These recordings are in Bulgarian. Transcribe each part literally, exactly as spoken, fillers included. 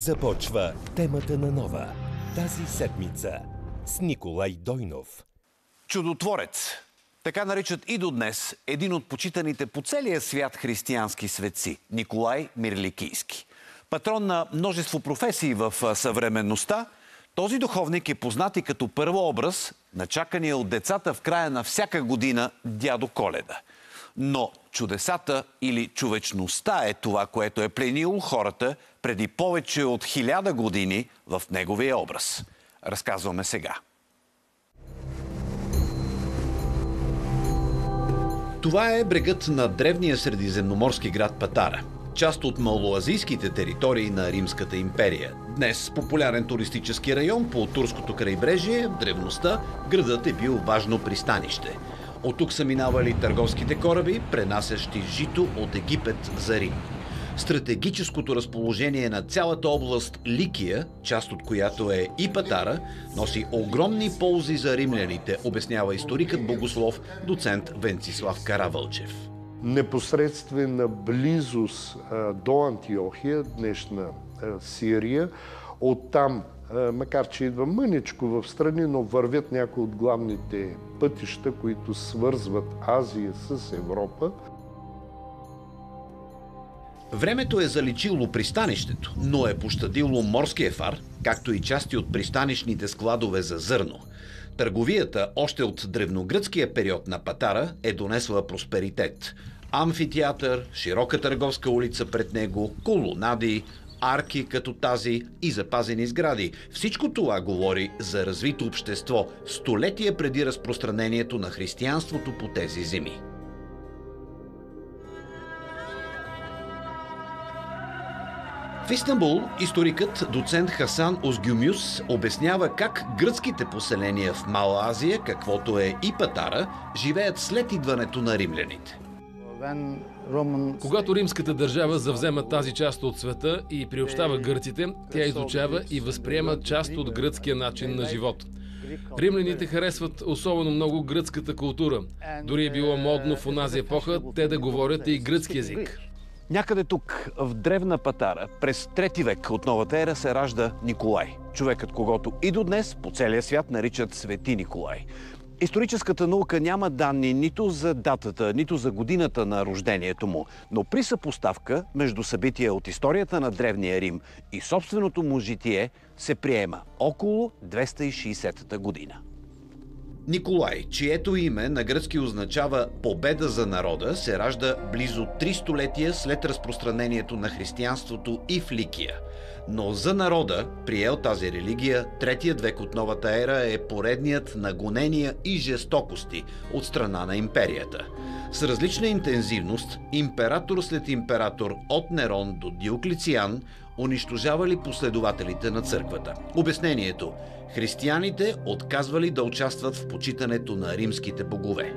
Започва темата на нова. Тази седмица с Николай Дойнов. Чудотворец. Така наричат и до днес един от почитаните по целия свят християнски светци – Николай Мирликийски. Патрон на множество професии в съвременността, този духовник е познат и като първообраз на чакания от децата в края на всяка година Дядо Коледа. Но чудесата или човечността е това, което е пленило хората преди повече от хиляда години в неговия образ. Разказваме сега. Това е брегът на древния средиземноморски град Патара, част от малоазийските територии на Римската империя. Днес популярен туристически район по турското крайбрежие, в древността градът е бил важно пристанище. От тук са минавали търговските кораби, пренасящи жито от Египет за Рим. Стратегическото разположение на цялата област Ликия, част от която е и Патара, носи огромни ползи за римляните, обяснява историкът богослов доцент Венцислав Каравълчев. Непосредствена близост а, до Антиохия, днешна а, Сирия, оттам, а, макар че идва мъничко в страни, но вървят някои от главните пътища, които свързват Азия с Европа. Времето е заличило пристанището, но е пощадило морския фар, както и части от пристанищните складове за зърно. Търговията още от древногръцкия период на Патара е донесла просперитет. Амфитеатър, широка търговска улица пред него, колонади, арки като тази и запазени сгради. Всичко това говори за развито общество, столетия преди разпространението на християнството по тези земи. В Истанбул историкът доцент Хасан Озгюмюс обяснява как гръцките поселения в Мала Азия, каквото е и Патара, живеят след идването на римляните. Когато римската държава завзема тази част от света и приобщава гърците, тя изучава и възприема част от гръцкия начин на живот. Римляните харесват особено много гръцката култура. Дори е било модно в онази епоха те да говорят и гръцки език. Някъде тук, в древна Патара, през трети век от новата ера се ражда Николай. Човекът, когото и до днес по целия свят наричат Свети Николай. Историческата наука няма данни нито за датата, нито за годината на рождението му, но при съпоставка между събития от историята на Древния Рим и собственото му житие се приема около двеста и шейсета година. Николай, чието име на гръцки означава победа за народа, се ражда близо три столетия след разпространението на християнството и в Ликия. Но за народа, приел тази религия, третият век от новата ера е поредният на гонения и жестокости от страна на империята. С различна интензивност, император след император от Нерон до Диоклициан унищожавали последователите на църквата. Обяснението – християните отказвали да участват в почитането на римските богове.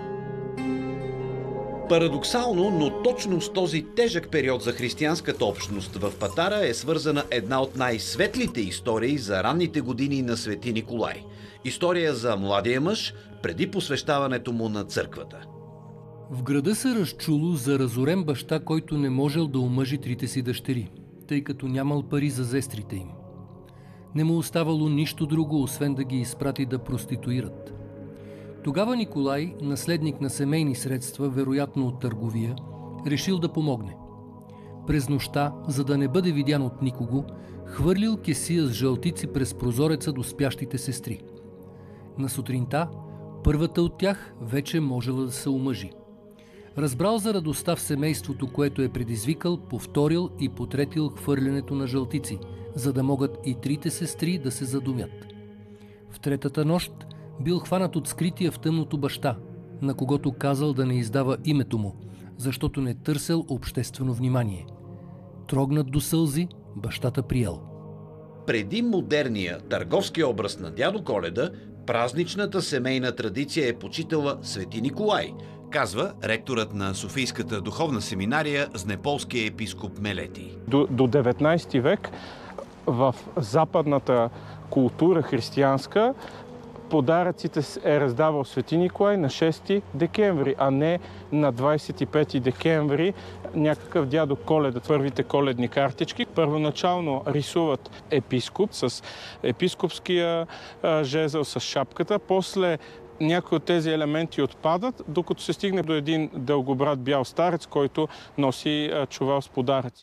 Парадоксално, но точно с този тежък период за християнската общност в Патара е свързана една от най-светлите истории за ранните години на Свети Николай. История за младия мъж преди посвещаването му на църквата. В града се разчуло за разорен баща, който не можел да омъжи трите си дъщери, тъй като нямал пари за зестрите им. Не му оставало нищо друго, освен да ги изпрати да проституират. Тогава Николай, наследник на семейни средства, вероятно от търговия, решил да помогне. През нощта, за да не бъде видян от никого, хвърлил кесия с жълтици през прозореца до спящите сестри. На сутринта, първата от тях вече можела да се омъжи. Разбрал за радостта в семейството, което е предизвикал, повторил и потретил хвърлянето на жълтици, за да могат и трите сестри да се задумят. В третата нощ бил хванат от скрития в тъмното баща, на когото казал да не издава името му, защото не търсел обществено внимание. Трогнат до сълзи, бащата приел. Преди модерния търговски образ на Дядо Коледа, празничната семейна традиция е почитала Свети Николай, казва ректорът на Софийската духовна семинария знеполския епископ Мелетий. До, до деветнайсети век в западната култура християнска подаръците е раздавал Свети Николай на шести декември, а не на двадесет и пети декември някакъв дядо Коледа, първите коледни картички. Първоначално рисуват епископ с епископския а, жезъл с шапката, после някои от тези елементи отпадат, докато се стигне до един дългобрат бял старец, който носи а, чувал с подаръци.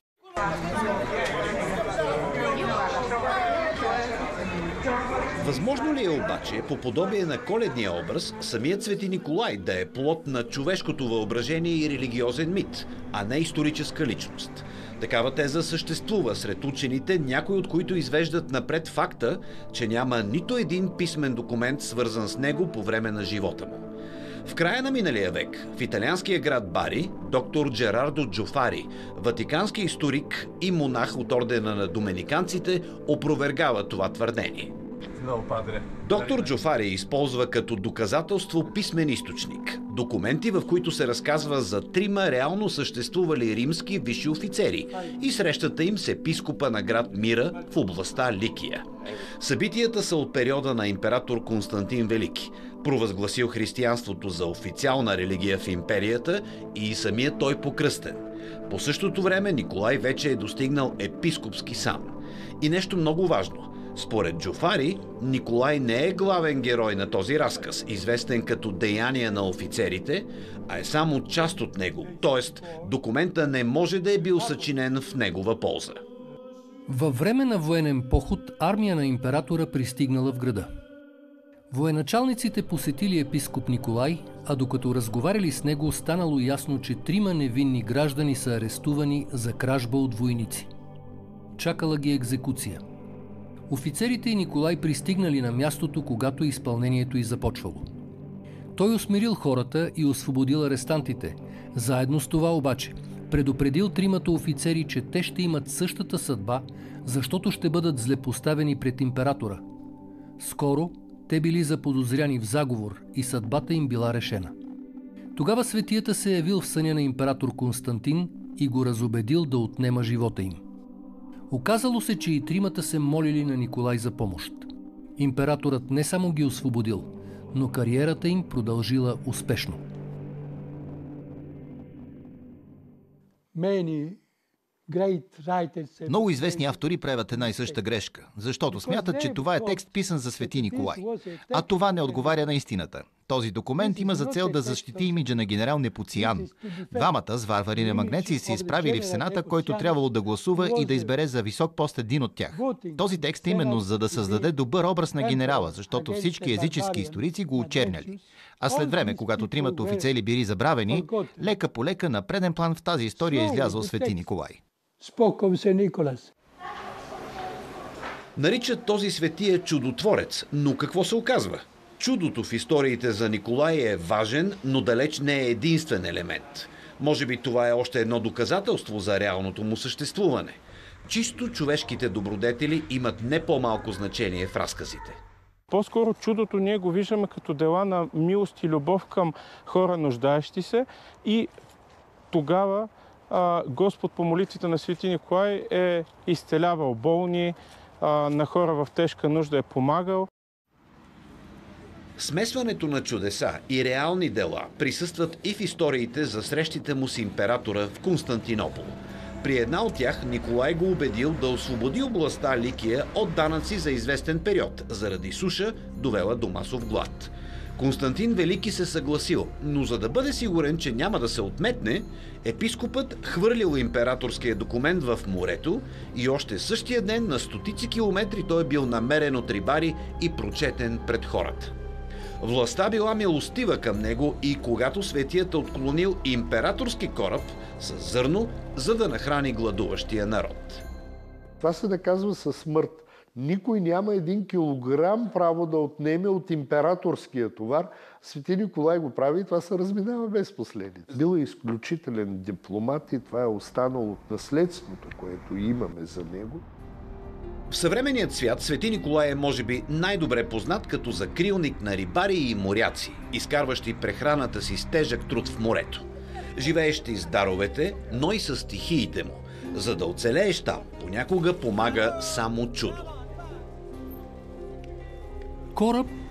Възможно ли е обаче, по подобие на коледния образ, самият Свети Николай да е плод на човешкото въображение и религиозен мит, а не историческа личност? Такава теза съществува сред учените, някои от които извеждат напред факта, че няма нито един писмен документ, свързан с него по време на живота му. В края на миналия век в италианския град Бари доктор Джерардо Джофари, ватикански историк и монах от ордена на доминиканците, опровергава това твърдение. Доктор Джофари използва като доказателство писмен източник. Документи, в които се разказва за трима реално съществували римски висши офицери и срещата им с епископа на град Мира в областта Ликия. Събитията са от периода на император Константин Велики, провъзгласил християнството за официална религия в империята и самия той покръстен. По същото време Николай вече е достигнал епископски сан. И нещо много важно. Според Джофари, Николай не е главен герой на този разказ, известен като Деяния на офицерите, а е само част от него, т.е. документа не може да е бил съчинен в негова полза. Във време на военен поход армия на императора пристигнала в града. Военачалниците посетили епископ Николай, а докато разговаряли с него, станало ясно, че трима невинни граждани са арестувани за кражба от войници. Чакала ги екзекуция. Офицерите и Николай пристигнали на мястото, когато изпълнението й започвало. Той усмирил хората и освободил арестантите. Заедно с това обаче предупредил тримата офицери, че те ще имат същата съдба, защото ще бъдат злепоставени пред императора. Скоро те били заподозряни в заговор и съдбата им била решена. Тогава светията се явил в съня на император Константин и го разубедил да отнема живота им. Оказало се, че и тримата се молили на Николай за помощ. Императорът не само ги освободил, но кариерата им продължила успешно. Много известни автори правят една и съща грешка, защото смятат, че това е текст писан за Свети Николай. А това не отговаря на истината. Този документ има за цел да защити имиджа на генерал Непоциан. Двамата с варвари на магнеци се изправили в Сената, който трябвало да гласува и да избере за висок пост един от тях. Този текст е именно за да създаде добър образ на генерала, защото всички езически историци го очерняли. А след време, когато тримата офицери били забравени, лека по лека на преден план в тази история е излязъл Свети Николай. Наричат този светия чудотворец, но какво се оказва? Чудото в историите за Николай е важен, но далеч не е единствен елемент. Може би това е още едно доказателство за реалното му съществуване. Чисто човешките добродетели имат не по-малко значение в разказите. По-скоро чудото ние го виждаме като дела на милост и любов към хора нуждаещи се и тогава а, Господ по молитвите на Свети Николай е изцелявал болни, а, на хора в тежка нужда е помагал. Смесването на чудеса и реални дела присъстват и в историите за срещите му с императора в Константинопол. При една от тях Николай го убедил да освободи областта Ликия от данъци за известен период, заради суша, довела до масов глад. Константин Велики се съгласил, но за да бъде сигурен, че няма да се отметне, епископът хвърлил императорския документ в морето и още същия ден на стотици километри той е бил намерен от рибари и прочетен пред хората. Властта била милостива към него и когато светият отклонил императорски кораб с зърно, за да нахрани гладуващия народ. Това се наказва със смърт. Никой няма един килограм право да отнеме от императорския товар. Свети Николай го прави и това се разминава без последици. Бил е изключителен дипломат и това е останало от наследството, което имаме за него. В съвременният свят Свети Николай е може би най-добре познат като закрилник на рибари и моряци, изкарващи прехраната си с тежък труд в морето. Живеещи с даровете, но и с стихиите му. За да оцелееш там, понякога помага само чудо. Кораб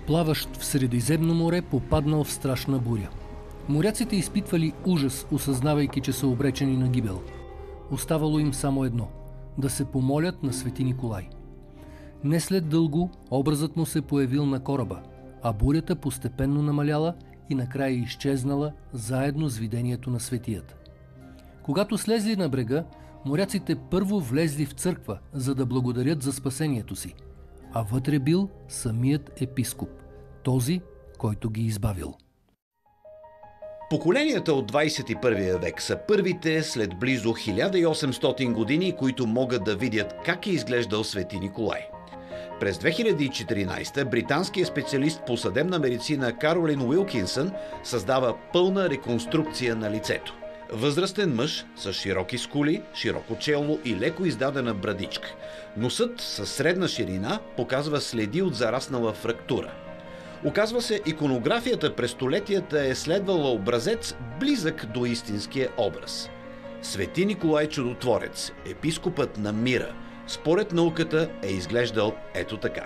плаващ в Средиземно море, попаднал в страшна буря. Моряците изпитвали ужас, осъзнавайки, че са обречени на гибел. Оставало им само едно – да се помолят на Свети Николай. Не след дълго образът му се появил на кораба, а бурята постепенно намаляла и накрая изчезнала заедно с видението на светият. Когато слезли на брега, моряците първо влезли в църква, за да благодарят за спасението си, а вътре бил самият епископ, този, който ги избавил. Поколенията от двадесет и първия век са първите след близо хиляда и осемстотин години, които могат да видят как е изглеждал Свети Николай. През две хиляди и четиринадесета британският специалист по съдебна медицина Каролин Уилкинсън създава пълна реконструкция на лицето. Възрастен мъж с широки скули, широко чело и леко издадена брадичка. Носът със средна ширина показва следи от зараснала фрактура. Оказва се, иконографията през столетията е следвала образец близък до истинския образ. Свети Николай Чудотворец, епископът на мира, според науката е изглеждал ето така.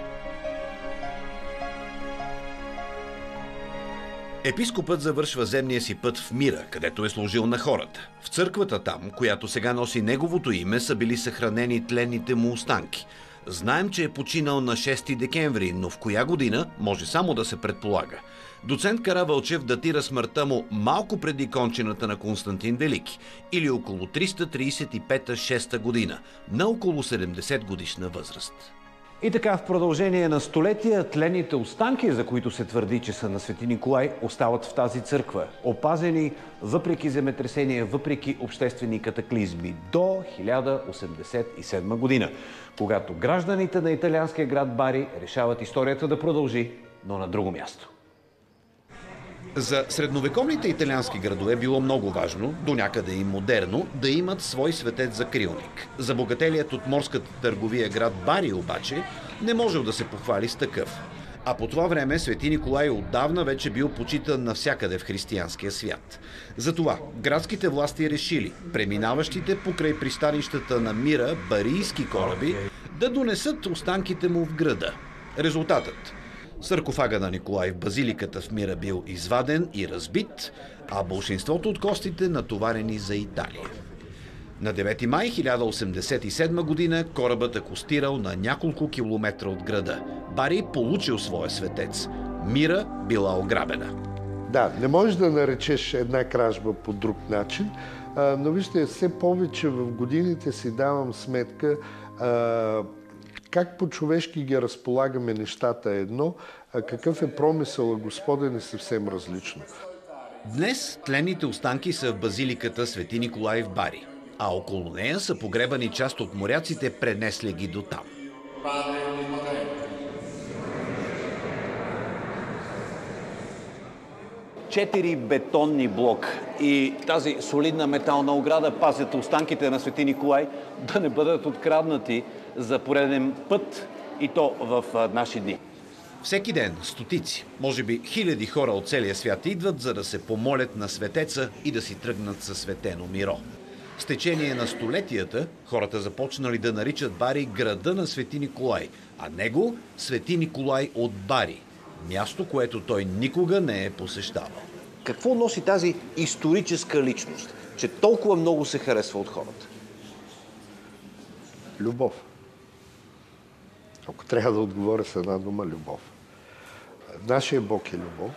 Епископът завършва земния си път в мира, където е служил на хората. В църквата там, която сега носи неговото име, са били съхранени тленните му останки. Знаем, че е починал на шести декември, но в коя година може само да се предполага. Доцент Каравълчев датира смъртта му малко преди кончината на Константин Велики, или около триста тридесет и пета шеста година, на около седемдесет годишна възраст. И така, в продължение на столетия, тленните останки, за които се твърди, че са на Свети Николай, остават в тази църква, опазени въпреки земетресения, въпреки обществени катаклизми, до хиляда осемдесет и седма година, когато гражданите на италианския град Бари решават историята да продължи, но на друго място. За средновековните италиански градове било много важно, до някъде и модерно, да имат свой светец закрилник. Забогателият от морската търговия град Бари обаче не можел да се похвали с такъв. А по това време Свети Николай отдавна вече бил почитан навсякъде в християнския свят. Затова градските власти решили преминаващите покрай пристанищата на мира барийски кораби да донесат останките му в града. Резултатът: саркофага на Николай в базиликата в мира бил изваден и разбит, а болшинството от костите натоварени за Италия. На девети май хиляда осемдесет и седма година корабът акостирал на няколко километра от града. Бари получил своя светец. Мира била ограбена. Да, не можеш да наречеш една кражба по друг начин, но вижте, все повече в годините си давам сметка как по-човешки ги разполагаме нещата едно, а какъв е промисъла Господен е съвсем различно. Днес тленните останки са в базиликата Свети Николай в Бари, а около нея са погребани част от моряците, пренесли ги до там. Четири бетонни блока и тази солидна метална ограда пазят останките на Свети Николай да не бъдат откраднати за пореден път, и то в наши дни. Всеки ден стотици, може би хиляди хора от целия свят идват, за да се помолят на светеца и да си тръгнат със светено миро. С течение на столетията хората започнали да наричат Бари града на Свети Николай, а него Свети Николай от Бари, място, което той никога не е посещавал. Какво носи тази историческа личност, че толкова много се харесва от хората? Любов. Ако трябва да отговоря с една дума, любов. Нашия Бог е любов.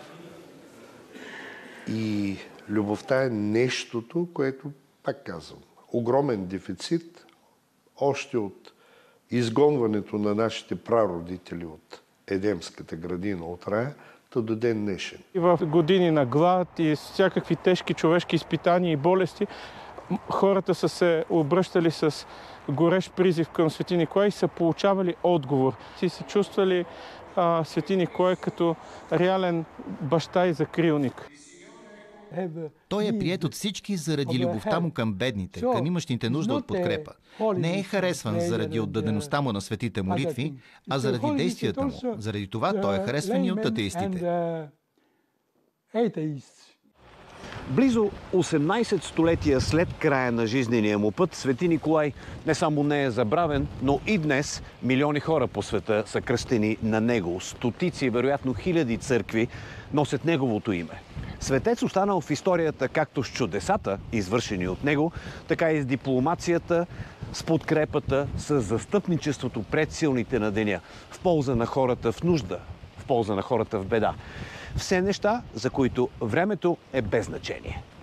И любовта е нещото, което, пак казвам, огромен дефицит, още от изгонването на нашите прародители от Едемската градина, от рая, до ден днешен. И в години на глад и всякакви тежки човешки изпитания и болести, хората са се обръщали с горещ призив към Свети Николай и са получавали отговор. Си се чувствали а, Свети Николай като реален баща и закрилник. Той е приет от всички заради любовта му към бедните, към имащите нужда от подкрепа. Не е харесван заради отдадеността му на светите молитви, а заради действията му. Заради това той е харесван и от атеистите. Близо осемнайсет столетия след края на жизнения му път, Свети Николай не само не е забравен, но и днес милиони хора по света са кръстени на него. Стотици, вероятно хиляди църкви носят неговото име. Светец останал в историята както с чудесата, извършени от него, така и с дипломацията, с подкрепата, с застъпничеството пред силните на деня, в полза на хората в нужда, в полза на хората в беда. Все неща, за които времето е без значение.